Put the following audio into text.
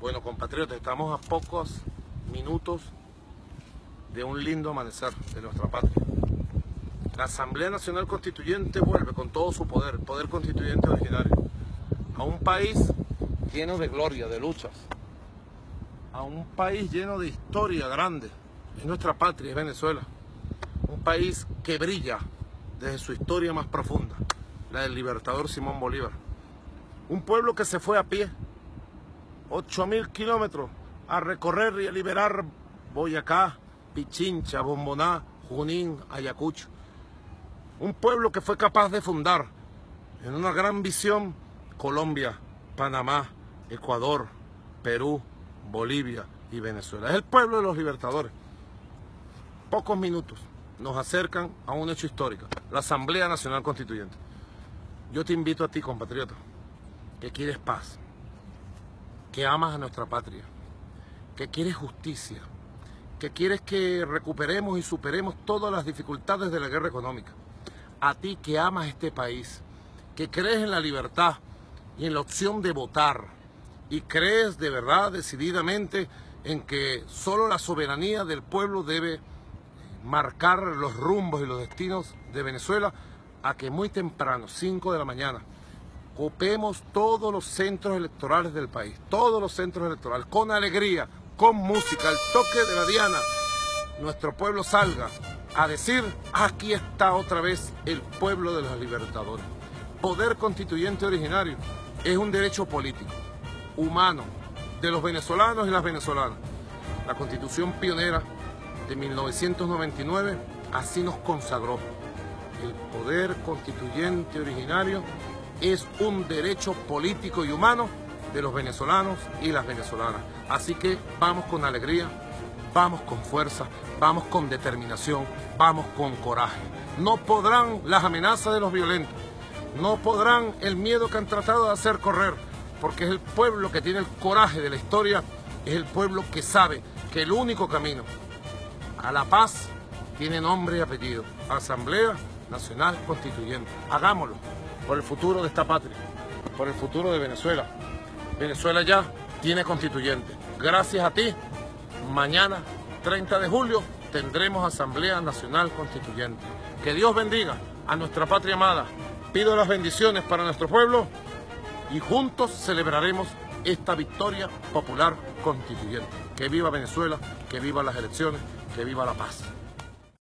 Bueno, compatriotas, estamos a pocos minutos de un lindo amanecer de nuestra patria. La Asamblea Nacional Constituyente vuelve con todo su poder, poder constituyente originario, a un país lleno de gloria, de luchas, a un país lleno de historia grande. Es nuestra patria, es Venezuela. Un país que brilla desde su historia más profunda, la del libertador Simón Bolívar. Un pueblo que se fue a pie, 8.000 kilómetros a recorrer y a liberar Boyacá, Pichincha, Bomboná, Junín, Ayacucho. Un pueblo que fue capaz de fundar en una gran visión Colombia, Panamá, Ecuador, Perú, Bolivia y Venezuela. Es el pueblo de los libertadores. Pocos minutos nos acercan a un hecho histórico, la Asamblea Nacional Constituyente. Yo te invito a ti, compatriota, que quieres paz, que amas a nuestra patria, que quieres justicia, que quieres que recuperemos y superemos todas las dificultades de la guerra económica. A ti que amas este país, que crees en la libertad y en la opción de votar, y crees de verdad, decididamente, en que solo la soberanía del pueblo debe marcar los rumbos y los destinos de Venezuela, a que muy temprano, 5 de la mañana, copemos todos los centros electorales del país, todos los centros electorales, con alegría, con música, al toque de la diana, nuestro pueblo salga a decir: aquí está otra vez el pueblo de los libertadores. Poder constituyente originario es un derecho político, humano, de los venezolanos y las venezolanas. La Constitución pionera de 1999 así nos consagró. El poder constituyente originario es un derecho político y humano de los venezolanos y las venezolanas. Así que vamos con alegría, vamos con fuerza, vamos con determinación, vamos con coraje. No podrán las amenazas de los violentos, no podrán el miedo que han tratado de hacer correr, porque es el pueblo que tiene el coraje de la historia, es el pueblo que sabe que el único camino a la paz tiene nombre y apellido: Asamblea Nacional Constituyente. Hagámoslo por el futuro de esta patria, por el futuro de Venezuela. Venezuela ya tiene constituyente. Gracias a ti, mañana, 30 de julio, tendremos Asamblea Nacional Constituyente. Que Dios bendiga a nuestra patria amada. Pido las bendiciones para nuestro pueblo y juntos celebraremos esta victoria popular constituyente. Que viva Venezuela, que viva las elecciones, que viva la paz.